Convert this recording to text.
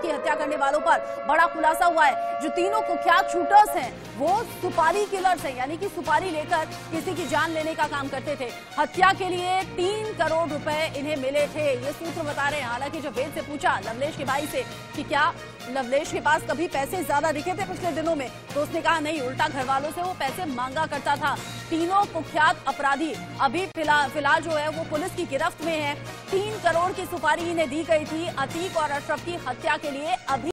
की हत्या करने वालों पर बड़ा खुलासा हुआ है। जो तीनों कुख्यात शूटर्स हैं वो सुपारी किलर्स हैं, यानी कि सुपारी लेकर किसी की जान लेने का काम करते थे। हत्या के लिए 3 करोड़ रुपए इन्हें मिले थे, ये सूत्र बता रहे हैं। हालांकि जब वेद से पूछा लवलेश के भाई से कि क्या लवलेश के पास कभी पैसे ज्यादा दिखे थे पिछले दिनों में, तो उसने कहा नहीं, उल्टा घर वालों से वो पैसे मांगा करता था। तीनों कुख्यात अपराधी अभी फिलहाल जो है वो पुलिस की गिरफ्त में है। 3 करोड़ की सुपारी इन्हें दी गई थी अतीक और अशरफ की हत्या के लिए। अभी